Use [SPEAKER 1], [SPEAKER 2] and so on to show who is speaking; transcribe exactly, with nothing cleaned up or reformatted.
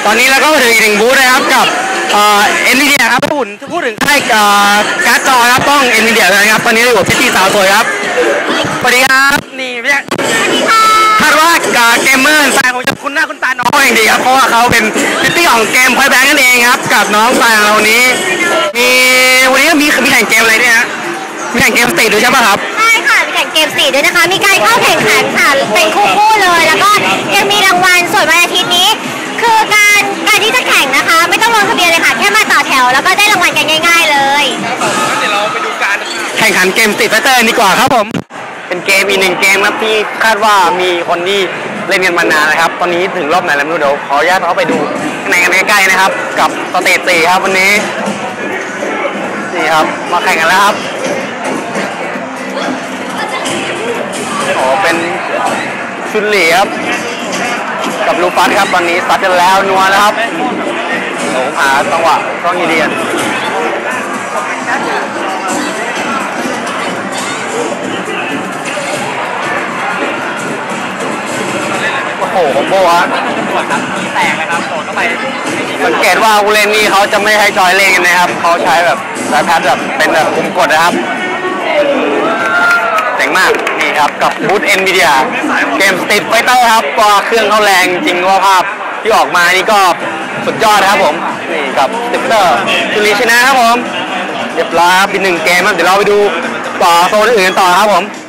[SPEAKER 1] อนนี้เราก็มาถึงอีกหนึ่งบูธนะครับกับเอ็นวีเดียครับพูดพูดถึงค่ายการ์ดจอครับต้องเอ็นวีเดียเลยครับตอนนี้อยู่กับพี่ตีสาวสวยครับสวัสดีครับนี่พี่คาดว่าเกมเมอร์สายของจะคุ้นหน้าคุ้นตาน้องอย่างดีครับเพราะว่าเขาเป็นพิตตี้ของเกมพอยแบงค์นั่นเองครับกับน้องสายของเรานี้มีวันนี้มีมีแข่งเกมอะไรเนี่ยฮะมีแข่งเกมสตรีทด้วยใช่ไหมครับ
[SPEAKER 2] ใช่ค่ะมีแข่งเกมสตรีทด้วยนะคะมีการเข้าแข่งขันค่ะเป็นคู่ๆเลยแล้วก็ยังมีรางวัลส่วนวันอาทิตย์นี้คือการการที่จะแข่งนะคะไม่ต้องลงทะเบียนเลยค่ะแค่มาต่อแถวแล้วก็ได้รางวัลกันง่ายๆเลย
[SPEAKER 1] เดี๋ยวเราไปดูการแข่งขันเกมสตรีทไฟเตอร์ดีกว่าครับผมเป็นเกมอีกหนึ่งเกมครับที่คาดว่ามีคนที่เล่นกันมานานนะครับตอนนี้ถึงรอบไหนแล้วไม่รู้เดี๋ยวขออนุญาตเข้าไปดูข้างในกันใกล้ๆนะครับกับสเตจสี่ครับวันนี้นี่ครับมาแข่งกันแล้วครับโอ้เป็นชุนหลี่ครับกับลูฟัสครับตอนนี้ซัดกันแล้วนัวแล้วครับโอ้หาจังหวะต้องยีเดียนโอ้โหคอมโบฮะแตกเลยครับโดดเข้าไปสังเกตว่าผู้เล่นนี่เขาจะไม่ใช้จอยเล่นกันนะครับเขาใช้แบบสายแพดแบบเป็นแบบปุ่มกดนะครับเจ๋งมากนี่ครับกับบูธ Nvidia เกมสตรีทไฟเตอร์ครับก็เครื่องเขาแรงจริงว่าภาพที่ออกมานี่ก็สุดยอดครับผมนี่กับสตรีทเตอร์จุลีชนะครับผมเรียบร้อยครับเป็นหนึ่งเกมครับเดี๋ยวเราไปดูต่อโซนอื่นต่อครับผม